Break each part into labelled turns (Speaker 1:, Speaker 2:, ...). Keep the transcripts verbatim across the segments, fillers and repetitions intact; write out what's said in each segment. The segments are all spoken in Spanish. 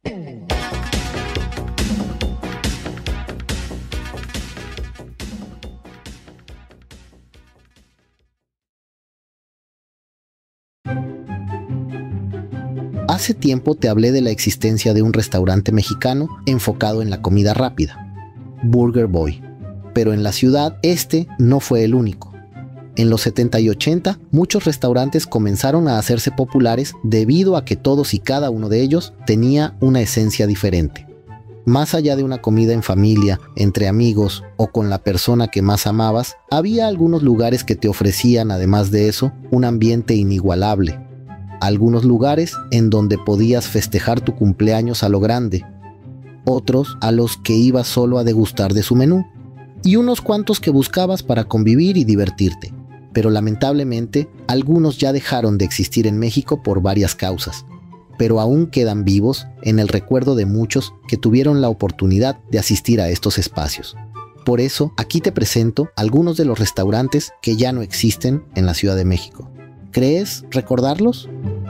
Speaker 1: Hace tiempo te hablé de la existencia de un restaurante mexicano enfocado en la comida rápida, Burger Boy. Pero en la ciudad, este no fue el único. En los setenta y ochenta, muchos restaurantes comenzaron a hacerse populares debido a que todos y cada uno de ellos tenía una esencia diferente. Más allá de una comida en familia, entre amigos o con la persona que más amabas, había algunos lugares que te ofrecían, además de eso, un ambiente inigualable. Algunos lugares en donde podías festejar tu cumpleaños a lo grande, otros a los que ibas solo a degustar de su menú, y unos cuantos que buscabas para convivir y divertirte. Pero lamentablemente, algunos ya dejaron de existir en México por varias causas, pero aún quedan vivos en el recuerdo de muchos que tuvieron la oportunidad de asistir a estos espacios. Por eso, aquí te presento algunos de los restaurantes que ya no existen en la Ciudad de México. ¿Crees recordarlos?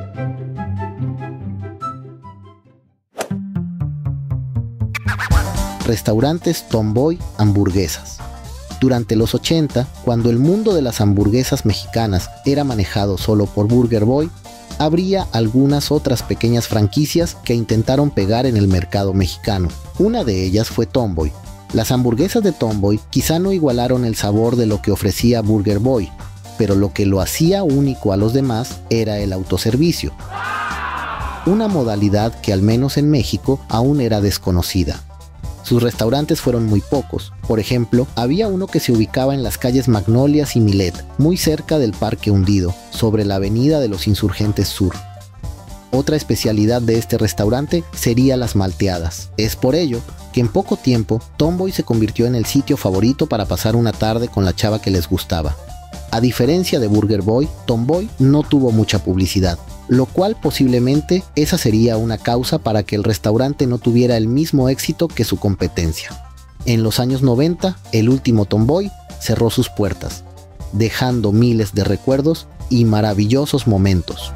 Speaker 1: Restaurantes Tomboy Hamburguesas. Durante los ochenta, cuando el mundo de las hamburguesas mexicanas era manejado solo por Burger Boy, habría algunas otras pequeñas franquicias que intentaron pegar en el mercado mexicano. Una de ellas fue Tomboy. Las hamburguesas de Tomboy quizá no igualaron el sabor de lo que ofrecía Burger Boy, pero lo que lo hacía único a los demás era el autoservicio, una modalidad que al menos en México aún era desconocida. Sus restaurantes fueron muy pocos. Por ejemplo, había uno que se ubicaba en las calles Magnolias y Milet, muy cerca del Parque Hundido, sobre la avenida de los Insurgentes Sur. Otra especialidad de este restaurante sería las malteadas. Es por ello que en poco tiempo Tomboy se convirtió en el sitio favorito para pasar una tarde con la chava que les gustaba. A diferencia de Burger Boy, Tomboy no tuvo mucha publicidad, lo cual posiblemente esa sería una causa para que el restaurante no tuviera el mismo éxito que su competencia. En los años noventa, el último Tomboy cerró sus puertas, dejando miles de recuerdos y maravillosos momentos.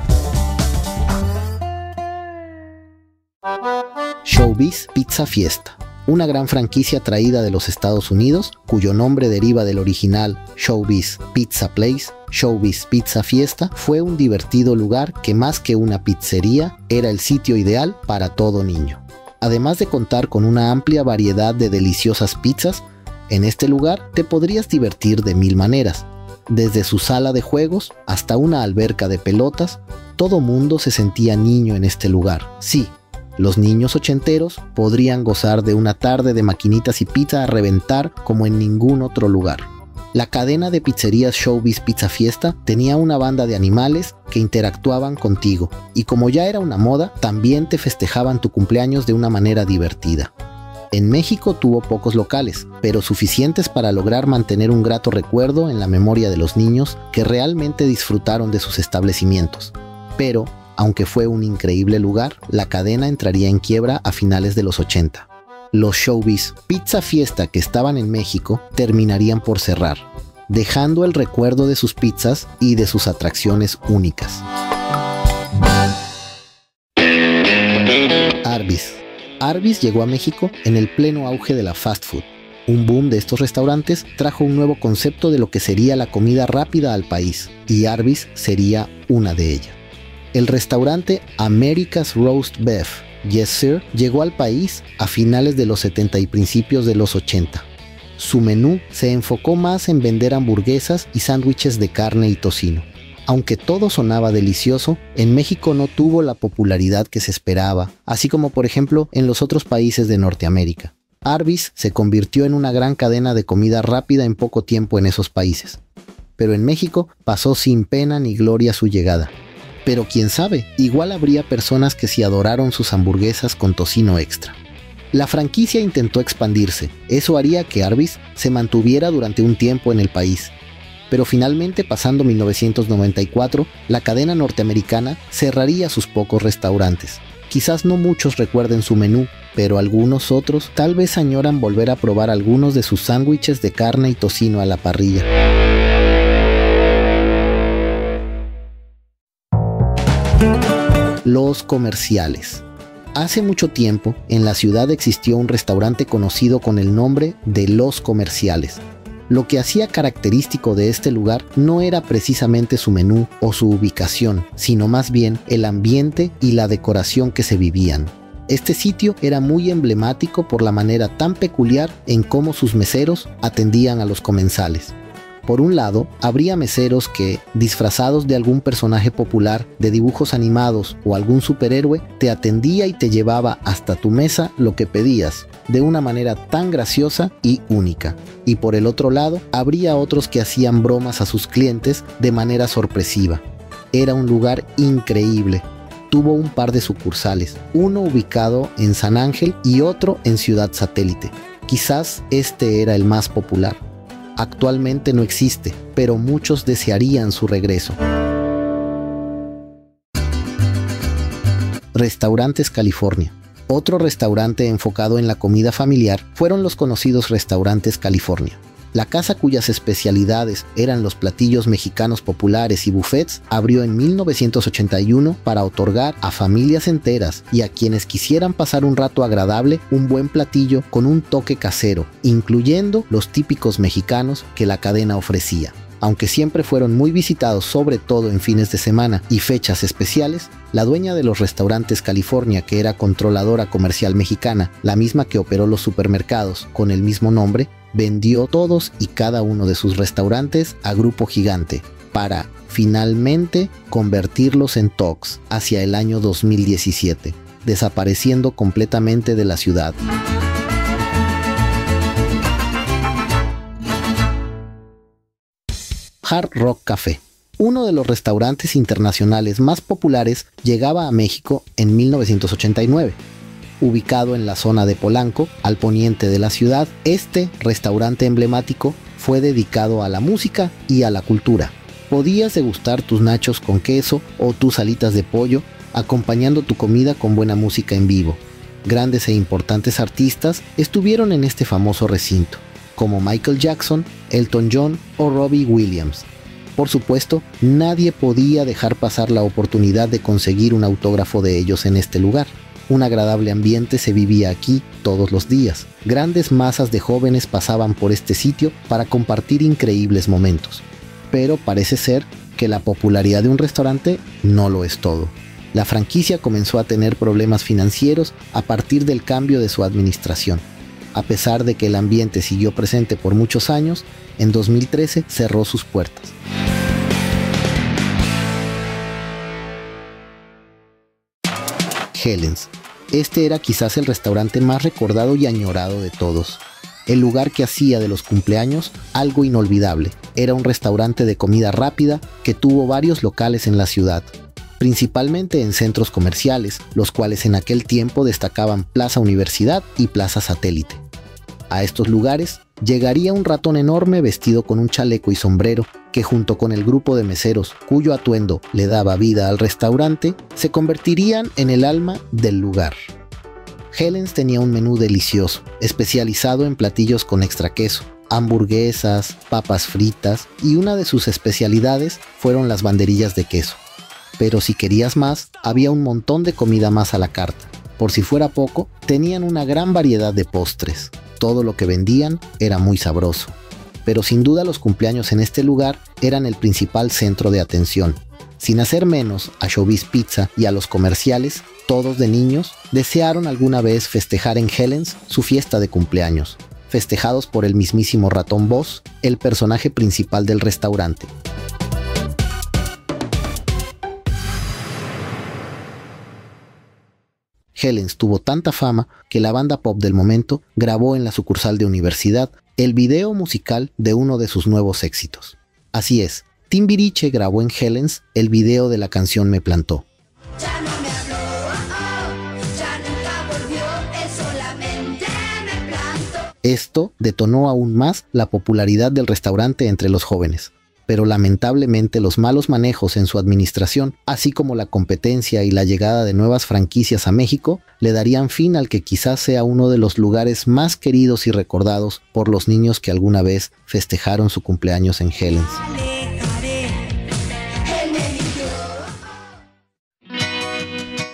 Speaker 1: Showbiz Pizza Fiesta. Una gran franquicia traída de los Estados Unidos, cuyo nombre deriva del original Showbiz Pizza Place. Showbiz Pizza Fiesta fue un divertido lugar que, más que una pizzería, era el sitio ideal para todo niño. Además de contar con una amplia variedad de deliciosas pizzas, en este lugar te podrías divertir de mil maneras. Desde su sala de juegos hasta una alberca de pelotas, todo mundo se sentía niño en este lugar. Sí, los niños ochenteros podrían gozar de una tarde de maquinitas y pizza a reventar como en ningún otro lugar. La cadena de pizzerías Showbiz Pizza Fiesta tenía una banda de animales que interactuaban contigo, y como ya era una moda, también te festejaban tu cumpleaños de una manera divertida. En México tuvo pocos locales, pero suficientes para lograr mantener un grato recuerdo en la memoria de los niños que realmente disfrutaron de sus establecimientos. Pero, aunque fue un increíble lugar, la cadena entraría en quiebra a finales de los ochenta. Los Showbiz Pizza Fiesta que estaban en México terminarían por cerrar, dejando el recuerdo de sus pizzas y de sus atracciones únicas. Arby's. Arby's llegó a México en el pleno auge de la fast food. Un boom de estos restaurantes trajo un nuevo concepto de lo que sería la comida rápida al país, y Arby's sería una de ellas. El restaurante America's Roast Beef, Yes Sir, llegó al país a finales de los setenta y principios de los ochenta. Su menú se enfocó más en vender hamburguesas y sándwiches de carne y tocino. Aunque todo sonaba delicioso, en México no tuvo la popularidad que se esperaba, así como por ejemplo en los otros países de Norteamérica. Arby's se convirtió en una gran cadena de comida rápida en poco tiempo en esos países. Pero en México pasó sin pena ni gloria su llegada. Pero quién sabe, igual habría personas que sí adoraron sus hamburguesas con tocino extra. La franquicia intentó expandirse, eso haría que Arby's se mantuviera durante un tiempo en el país. Pero finalmente, pasando mil novecientos noventa y cuatro, la cadena norteamericana cerraría sus pocos restaurantes. Quizás no muchos recuerden su menú, pero algunos otros tal vez añoran volver a probar algunos de sus sándwiches de carne y tocino a la parrilla. Los comerciales. Hace mucho tiempo, en la ciudad existió un restaurante conocido con el nombre de Los Comerciales. Lo que hacía característico de este lugar no era precisamente su menú o su ubicación, sino más bien el ambiente y la decoración que se vivían. Este sitio era muy emblemático por la manera tan peculiar en cómo sus meseros atendían a los comensales. Por un lado, habría meseros que, disfrazados de algún personaje popular de dibujos animados o algún superhéroe, te atendía y te llevaba hasta tu mesa lo que pedías, de una manera tan graciosa y única. Y por el otro lado, habría otros que hacían bromas a sus clientes de manera sorpresiva. Era un lugar increíble. Tuvo un par de sucursales, uno ubicado en San Ángel y otro en Ciudad Satélite. Quizás este era el más popular. Actualmente no existe, pero muchos desearían su regreso. Restaurantes California. Otro restaurante enfocado en la comida familiar fueron los conocidos Restaurantes California. La casa cuyas especialidades eran los platillos mexicanos populares y buffets abrió en mil novecientos ochenta y uno para otorgar a familias enteras y a quienes quisieran pasar un rato agradable un buen platillo con un toque casero, incluyendo los típicos mexicanos que la cadena ofrecía. Aunque siempre fueron muy visitados, sobre todo en fines de semana y fechas especiales, la dueña de los Restaurantes California, que era controladora comercial mexicana, la misma que operó los supermercados con el mismo nombre, vendió todos y cada uno de sus restaurantes a Grupo Gigante para, finalmente, convertirlos en Tox hacia el año dos mil diecisiete, desapareciendo completamente de la ciudad. Hard Rock Café. Uno de los restaurantes internacionales más populares llegaba a México en mil novecientos ochenta y nueve. Ubicado en la zona de Polanco, al poniente de la ciudad, este restaurante emblemático fue dedicado a la música y a la cultura. Podías degustar tus nachos con queso o tus alitas de pollo, acompañando tu comida con buena música en vivo. Grandes e importantes artistas estuvieron en este famoso recinto, como Michael Jackson, Elton John o Robbie Williams. Por supuesto, nadie podía dejar pasar la oportunidad de conseguir un autógrafo de ellos en este lugar. Un agradable ambiente se vivía aquí todos los días. Grandes masas de jóvenes pasaban por este sitio para compartir increíbles momentos. Pero parece ser que la popularidad de un restaurante no lo es todo. La franquicia comenzó a tener problemas financieros a partir del cambio de su administración. A pesar de que el ambiente siguió presente por muchos años, en dos mil trece cerró sus puertas. Helen's. Este era quizás el restaurante más recordado y añorado de todos. El lugar que hacía de los cumpleaños algo inolvidable. Era un restaurante de comida rápida que tuvo varios locales en la ciudad, principalmente en centros comerciales, los cuales en aquel tiempo destacaban Plaza Universidad y Plaza Satélite. A estos lugares llegaría un ratón enorme vestido con un chaleco y sombrero que, junto con el grupo de meseros cuyo atuendo le daba vida al restaurante, se convertirían en el alma del lugar. Helen's tenía un menú delicioso, especializado en platillos con extra queso, hamburguesas, papas fritas, y una de sus especialidades fueron las banderillas de queso. Pero si querías más, había un montón de comida más a la carta. Por si fuera poco, tenían una gran variedad de postres. Todo lo que vendían era muy sabroso. Pero sin duda los cumpleaños en este lugar eran el principal centro de atención. Sin hacer menos a Showbiz Pizza y a los comerciales, todos de niños desearon alguna vez festejar en Helen's su fiesta de cumpleaños, festejados por el mismísimo ratón Boss, el personaje principal del restaurante. Helen's tuvo tanta fama que la banda pop del momento grabó en la sucursal de Universidad el video musical de uno de sus nuevos éxitos. Así es, Timbiriche grabó en Helen's el video de la canción Me Plantó.
Speaker 2: Ya no me habló, oh, oh, ya nunca volvió, él solamente me plantó.
Speaker 1: Esto detonó aún más la popularidad del restaurante entre los jóvenes. Pero lamentablemente los malos manejos en su administración, así como la competencia y la llegada de nuevas franquicias a México, le darían fin al que quizás sea uno de los lugares más queridos y recordados por los niños que alguna vez festejaron su cumpleaños en Helen's.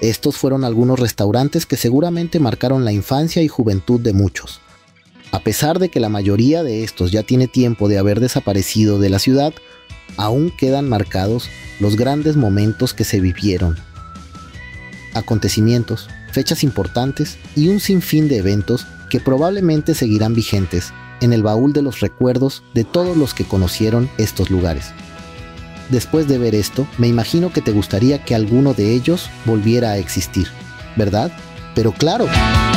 Speaker 1: Estos fueron algunos restaurantes que seguramente marcaron la infancia y juventud de muchos. A pesar de que la mayoría de estos ya tiene tiempo de haber desaparecido de la ciudad, aún quedan marcados los grandes momentos que se vivieron. Acontecimientos, fechas importantes y un sinfín de eventos que probablemente seguirán vigentes en el baúl de los recuerdos de todos los que conocieron estos lugares. Después de ver esto, me imagino que te gustaría que alguno de ellos volviera a existir, ¿verdad? Pero claro,